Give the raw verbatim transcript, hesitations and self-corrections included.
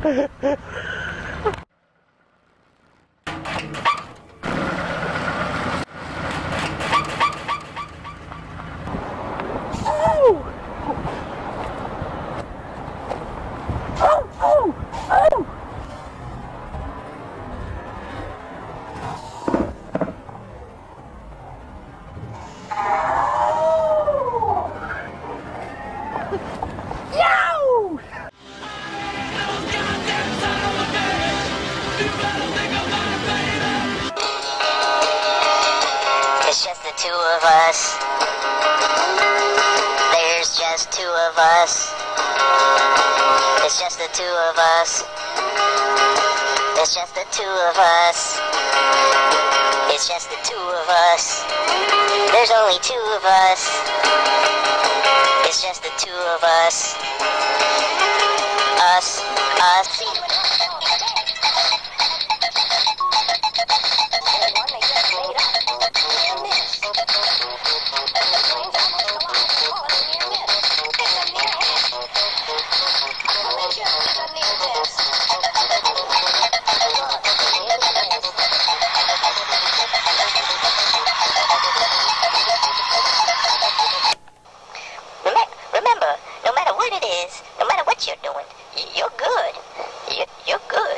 It's just the two of us. There's just two of us. It's just the two of us. It's just the two of us. It's just the two of us. There's only two of us. It's just the two of us. Us, us.